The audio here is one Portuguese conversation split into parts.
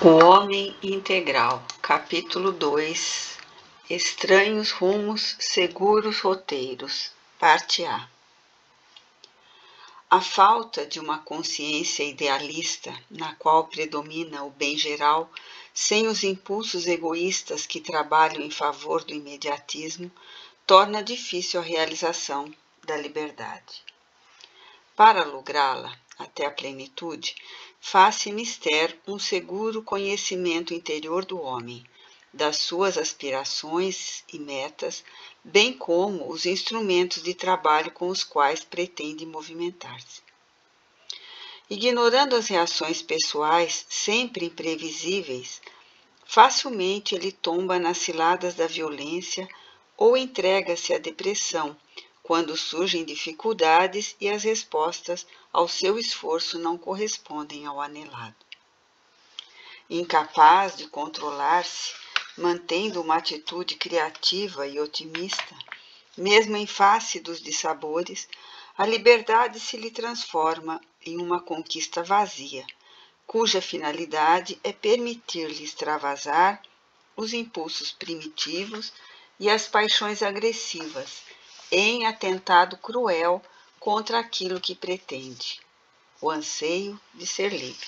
O Homem Integral, capítulo 2, Estranhos Rumos, Seguros Roteiros, parte A. A falta de uma consciência idealista, na qual predomina o bem geral, sem os impulsos egoístas que trabalham em favor do imediatismo, torna difícil a realização da liberdade. Para lográ-la até a plenitude, faz-se mister um seguro conhecimento interior do homem, das suas aspirações e metas, bem como os instrumentos de trabalho com os quais pretende movimentar-se. Ignorando as reações pessoais, sempre imprevisíveis, facilmente ele tomba nas ciladas da violência ou entrega-se à depressão, quando surgem dificuldades e as respostas ao seu esforço não correspondem ao anelado. Incapaz de controlar-se, mantendo uma atitude criativa e otimista, mesmo em face dos dissabores, a liberdade se lhe transforma em uma conquista vazia, cuja finalidade é permitir-lhe extravasar os impulsos primitivos e as paixões agressivas, em atentado cruel contra aquilo que pretende, o anseio de ser livre.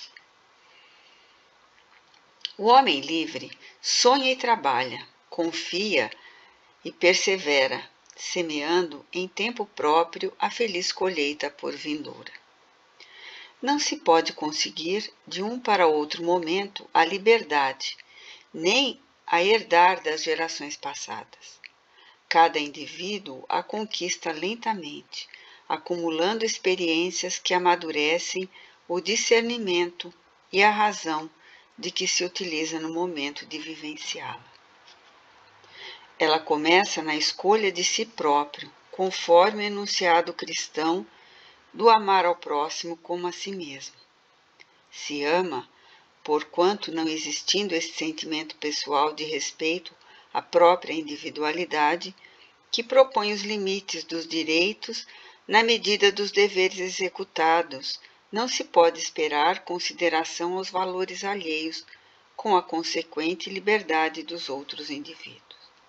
O homem livre sonha e trabalha, confia e persevera, semeando em tempo próprio a feliz colheita por vindoura. Não se pode conseguir de um para outro momento a liberdade, nem a herdar das gerações passadas. Cada indivíduo a conquista lentamente, acumulando experiências que amadurecem o discernimento e a razão de que se utiliza no momento de vivenciá-la. Ela começa na escolha de si próprio, conforme o enunciado cristão do amar ao próximo como a si mesmo. Se ama, porquanto não existindo esse sentimento pessoal de respeito à própria individualidade, que propõe os limites dos direitos na medida dos deveres executados, não se pode esperar consideração aos valores alheios, com a consequente liberdade dos outros indivíduos.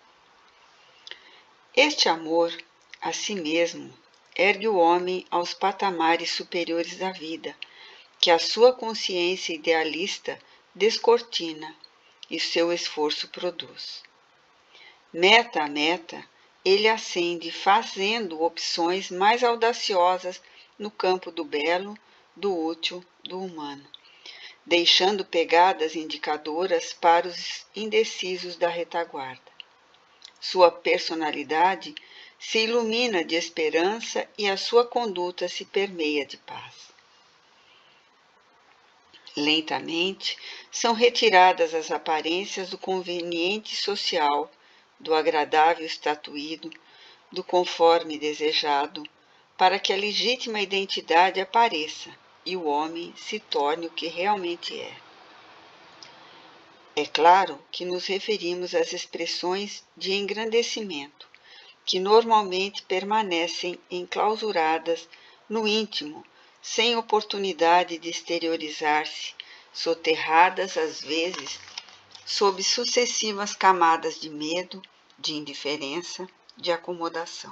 Este amor a si mesmo ergue o homem aos patamares superiores da vida, que a sua consciência idealista descortina e seu esforço produz. Meta a meta, ele ascende fazendo opções mais audaciosas no campo do belo, do útil, do humano, deixando pegadas indicadoras para os indecisos da retaguarda. Sua personalidade se ilumina de esperança e a sua conduta se permeia de paz. Lentamente, são retiradas as aparências do conveniente social, do agradável estatuído, do conforme desejado, para que a legítima identidade apareça e o homem se torne o que realmente é. É claro que nos referimos às expressões de engrandecimento, que normalmente permanecem enclausuradas no íntimo, sem oportunidade de exteriorizar-se, soterradas às vezes sob sucessivas camadas de medo, de indiferença, de acomodação.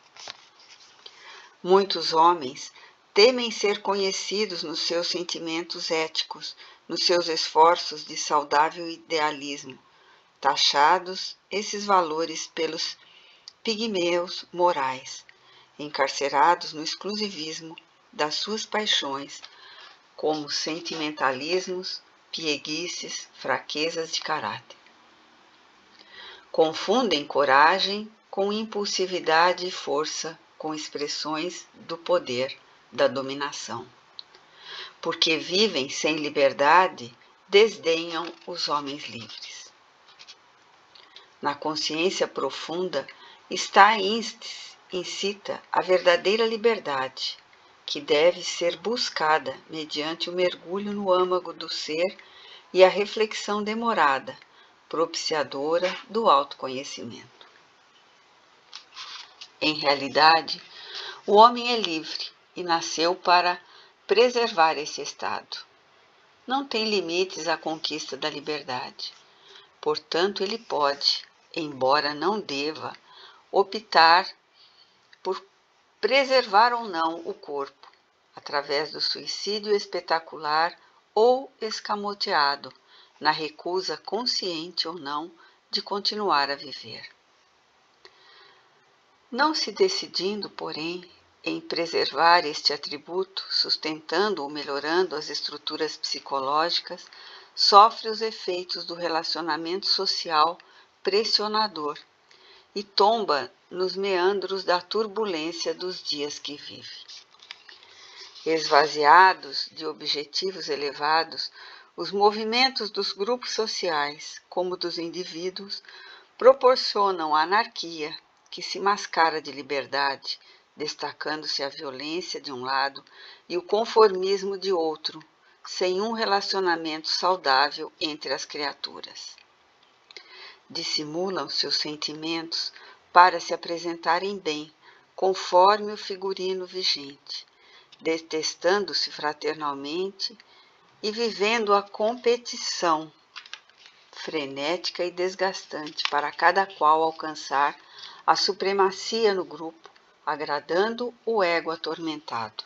Muitos homens temem ser conhecidos nos seus sentimentos éticos, nos seus esforços de saudável idealismo, taxados esses valores pelos pigmeus morais, encarcerados no exclusivismo das suas paixões, como sentimentalismos, pieguices, fraquezas de caráter. Confundem coragem com impulsividade e força, com expressões do poder, da dominação. Porque vivem sem liberdade, desdenham os homens livres. Na consciência profunda está incita a verdadeira liberdade, que deve ser buscada mediante o mergulho no âmago do ser e a reflexão demorada, propiciadora do autoconhecimento. Em realidade, o homem é livre e nasceu para preservar esse estado. não tem limites à conquista da liberdade. Portanto, ele pode, embora não deva, optar por preservar ou não o corpo, através do suicídio espetacular ou escamoteado, na recusa consciente ou não de continuar a viver. Não se decidindo, porém, em preservar este atributo, sustentando ou melhorando as estruturas psicológicas, sofre os efeitos do relacionamento social pressionador e tomba nos meandros da turbulência dos dias que vive. Esvaziados de objetivos elevados, os movimentos dos grupos sociais, como dos indivíduos, proporcionam a anarquia, que se mascara de liberdade, destacando-se a violência de um lado e o conformismo de outro, sem um relacionamento saudável entre as criaturas. Dissimulam seus sentimentos para se apresentarem bem, conforme o figurino vigente, detestando-se fraternalmente e vivendo a competição frenética e desgastante para cada qual alcançar a supremacia no grupo, agradando o ego atormentado.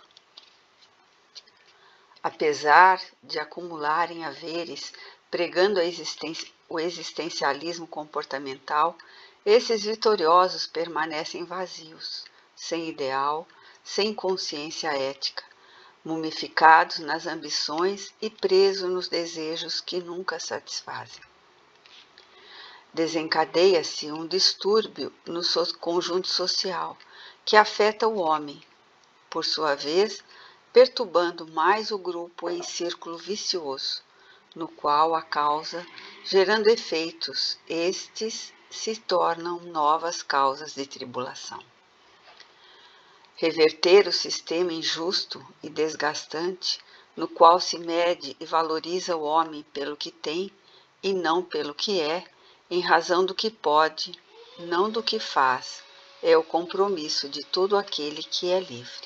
Apesar de acumularem haveres, pregando o existencialismo comportamental, esses vitoriosos permanecem vazios, sem ideal, sem consciência ética, mumificados nas ambições e presos nos desejos que nunca satisfazem. Desencadeia-se um distúrbio no conjunto social, que afeta o homem, por sua vez, perturbando mais o grupo em círculo vicioso, no qual a causa, gerando efeitos, estes se tornam novas causas de tribulação. Reverter o sistema injusto e desgastante, no qual se mede e valoriza o homem pelo que tem e não pelo que é, em razão do que pode, não do que faz, é o compromisso de todo aquele que é livre.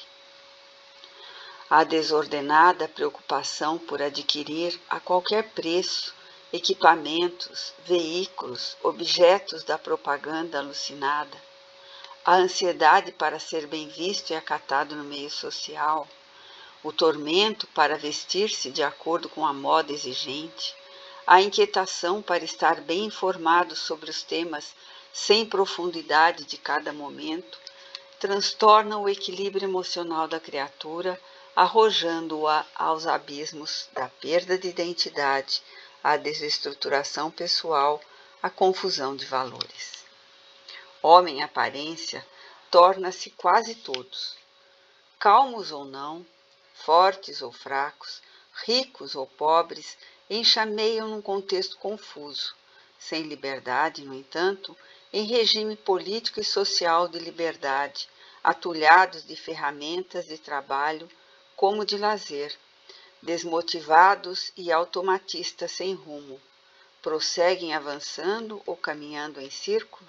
A desordenada preocupação por adquirir a qualquer preço equipamentos, veículos, objetos da propaganda alucinada, a ansiedade para ser bem visto e acatado no meio social, o tormento para vestir-se de acordo com a moda exigente, a inquietação para estar bem informado sobre os temas sem profundidade de cada momento, transtornam o equilíbrio emocional da criatura, arrojando-a aos abismos da perda de identidade, à desestruturação pessoal, à confusão de valores. Homem aparência torna-se quase todos, calmos ou não, fortes ou fracos, ricos ou pobres, enxameiam num contexto confuso, sem liberdade, no entanto, em regime político e social de liberdade, atulhados de ferramentas de trabalho como de lazer, desmotivados e automatistas sem rumo, prosseguem avançando ou caminhando em círculo?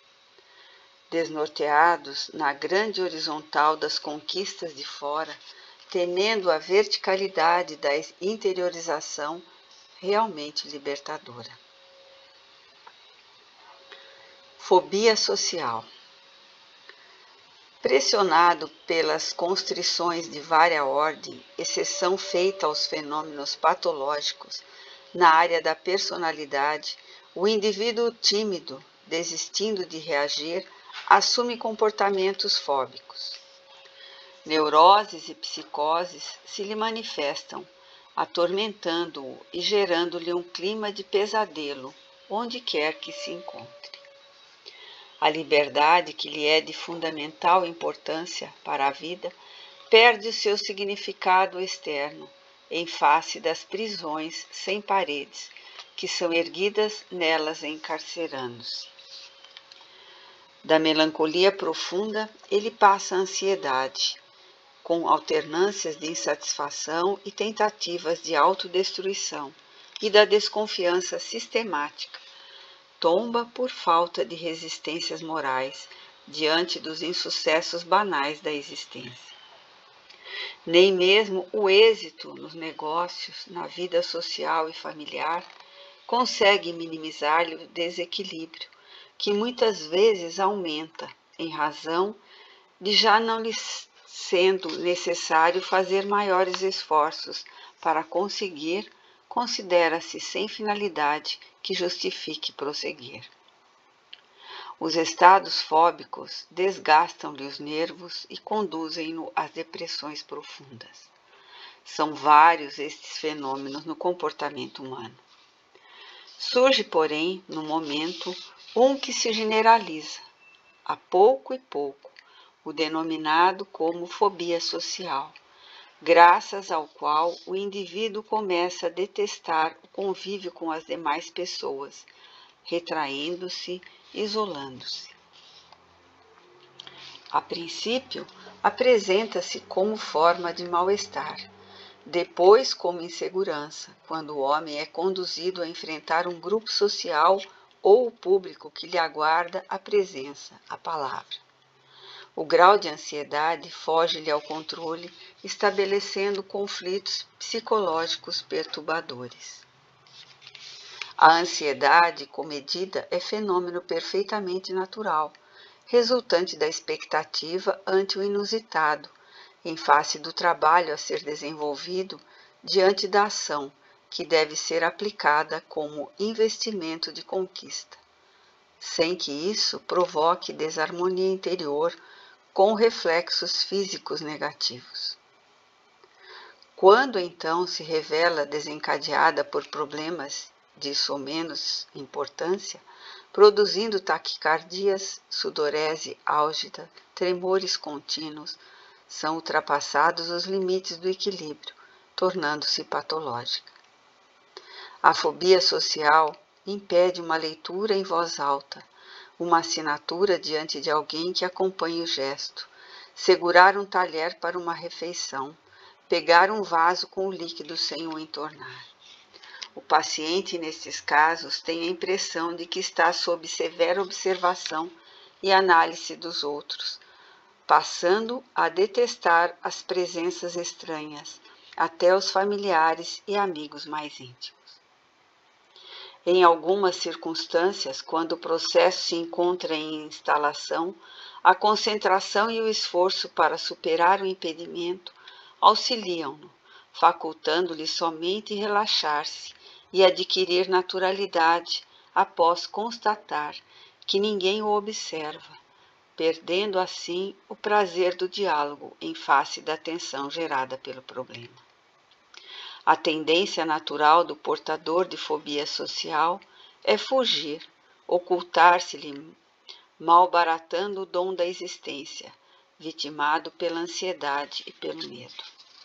Desnorteados na grande horizontal das conquistas de fora, temendo a verticalidade da interiorização realmente libertadora. Fobia social. Pressionado pelas constrições de vária ordem, exceção feita aos fenômenos patológicos na área da personalidade, o indivíduo tímido, desistindo de reagir, assume comportamentos fóbicos. Neuroses e psicoses se lhe manifestam, atormentando-o e gerando-lhe um clima de pesadelo, onde quer que se encontre. A liberdade, que lhe é de fundamental importância para a vida, perde o seu significado externo, em face das prisões sem paredes, que são erguidas nelas encarcerando-se. Da melancolia profunda, ele passa a ansiedade, com alternâncias de insatisfação e tentativas de autodestruição, e da desconfiança sistemática, tomba por falta de resistências morais diante dos insucessos banais da existência. Nem mesmo o êxito nos negócios, na vida social e familiar, consegue minimizar-lhe o desequilíbrio, que muitas vezes aumenta, em razão de já não lhe sendo necessário fazer maiores esforços para conseguir, considera-se sem finalidade que justifique prosseguir. Os estados fóbicos desgastam-lhe os nervos e conduzem-no às depressões profundas. São vários estes fenômenos no comportamento humano. Surge, porém, no momento, um que se generaliza, a pouco e pouco, o denominado como fobia social, graças ao qual o indivíduo começa a detestar o convívio com as demais pessoas, retraindo-se, isolando-se. A princípio, apresenta-se como forma de mal-estar, depois como insegurança, quando o homem é conduzido a enfrentar um grupo social ou o público que lhe aguarda a presença, a palavra. O grau de ansiedade foge-lhe ao controle, estabelecendo conflitos psicológicos perturbadores. A ansiedade comedida é fenômeno perfeitamente natural, resultante da expectativa ante o inusitado, em face do trabalho a ser desenvolvido, diante da ação, que deve ser aplicada como investimento de conquista, sem que isso provoque desarmonia interior com reflexos físicos negativos. Quando então se revela desencadeada por problemas disso ou menos importância, produzindo taquicardias, sudorese álgida, tremores contínuos, são ultrapassados os limites do equilíbrio, tornando-se patológica. A fobia social impede uma leitura em voz alta, uma assinatura diante de alguém que acompanhe o gesto, segurar um talher para uma refeição, pegar um vaso com o líquido sem o entornar. O paciente, nestes casos, tem a impressão de que está sob severa observação e análise dos outros, passando a detestar as presenças estranhas, até os familiares e amigos mais íntimos. Em algumas circunstâncias, quando o processo se encontra em instalação, a concentração e o esforço para superar o impedimento auxiliam-no, facultando-lhe somente relaxar-se e adquirir naturalidade após constatar que ninguém o observa, perdendo assim o prazer do diálogo em face da tensão gerada pelo problema. A tendência natural do portador de fobia social é fugir, ocultar-se-lhe, malbaratando o dom da existência, vitimado pela ansiedade e pelo medo.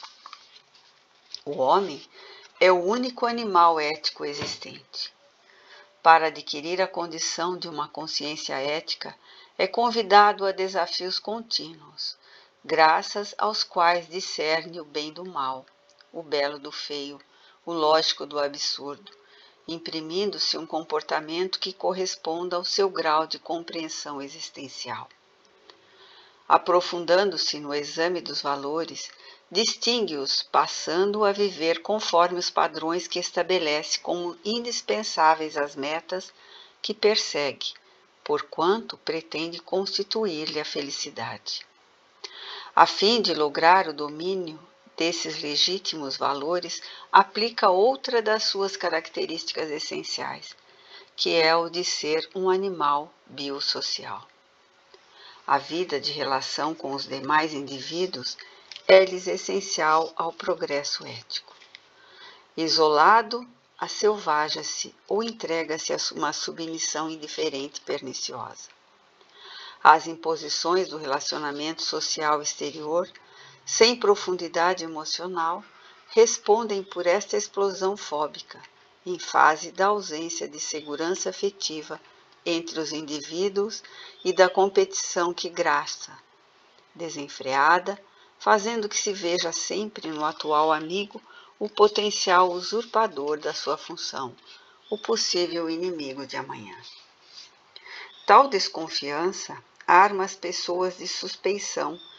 O homem é o único animal ético existente. Para adquirir a condição de uma consciência ética, é convidado a desafios contínuos, graças aos quais discerne o bem do mal, o belo do feio, o lógico do absurdo, imprimindo-se um comportamento que corresponda ao seu grau de compreensão existencial. Aprofundando-se no exame dos valores, distingue-os, passando a viver conforme os padrões que estabelece como indispensáveis às metas que persegue, porquanto pretende constituir-lhe a felicidade. A fim de lograr o domínio desses legítimos valores, aplica outra das suas características essenciais, que é o de ser um animal biosocial. A vida de relação com os demais indivíduos é-lhes essencial ao progresso ético. Isolado, aselvaja-se ou entrega-se a uma submissão indiferente e perniciosa. As imposições do relacionamento social exterior, sem profundidade emocional, respondem por esta explosão fóbica, em fase da ausência de segurança afetiva entre os indivíduos e da competição que graça, desenfreada, fazendo que se veja sempre no atual amigo o potencial usurpador da sua função, o possível inimigo de amanhã. Tal desconfiança arma as pessoas de suspeição,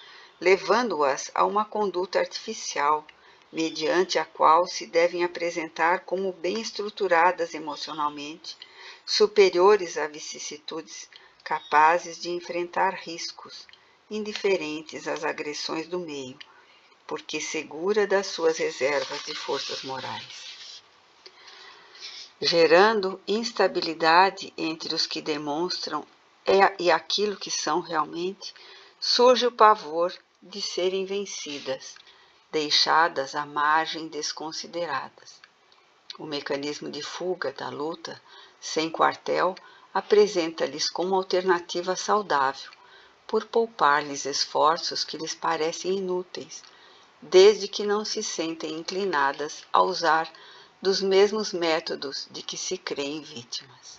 levando-as a uma conduta artificial, mediante a qual se devem apresentar como bem estruturadas emocionalmente, superiores a vicissitudes, capazes de enfrentar riscos, indiferentes às agressões do meio, porque segura das suas reservas de forças morais. Gerando instabilidade entre os que demonstram e aquilo que são realmente, surge o pavor de serem vencidas, deixadas à margem desconsideradas. O mecanismo de fuga da luta, sem quartel, apresenta-lhes como alternativa saudável, por poupar-lhes esforços que lhes parecem inúteis, desde que não se sentem inclinadas a usar dos mesmos métodos de que se creem vítimas.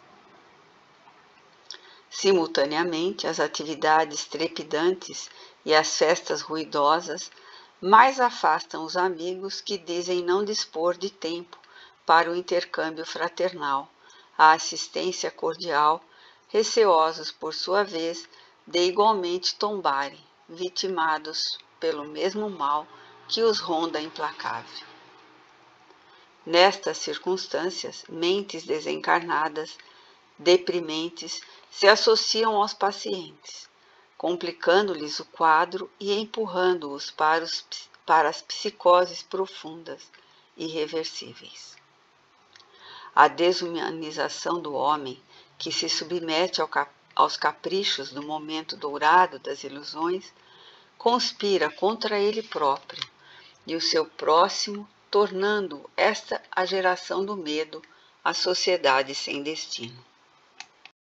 Simultaneamente, as atividades trepidantes e as festas ruidosas mais afastam os amigos que dizem não dispor de tempo para o intercâmbio fraternal, a assistência cordial, receosos, por sua vez, de igualmente tombarem, vitimados pelo mesmo mal que os ronda implacável. Nestas circunstâncias, mentes desencarnadas, deprimentes, se associam aos pacientes, complicando-lhes o quadro e empurrando-os para as psicoses profundas, irreversíveis. A desumanização do homem, que se submete aos caprichos do momento dourado das ilusões, conspira contra ele próprio e o seu próximo, tornando esta a geração do medo, a sociedade sem destino.